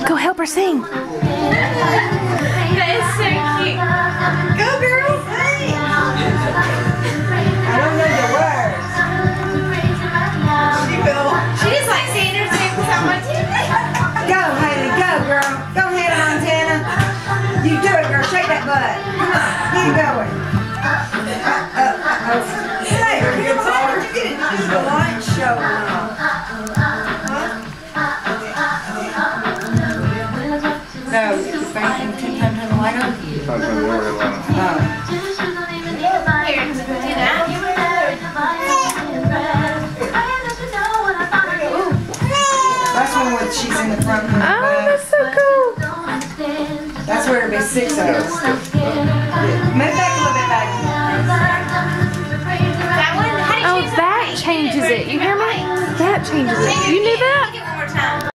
Go help her sing. That is so cute. Go girl, sing. I don't know the words. She will. She just likes seeing her sing so much. Go, Haley, go, girl. Go ahead, Montana. You do it, girl. Shake that butt. Come on, keep going. Hey, you're tired. You get it. The light show now. So, you're thinking 10 times on the light on? Oh. Here, do that. That's one where she's in the front. Oh, that's so cool. That's where it'll be 6 of us. Move back a little bit back. That one? How do you Oh, choose that changes it. You hear me? That changes it. You knew that? Take it one more time.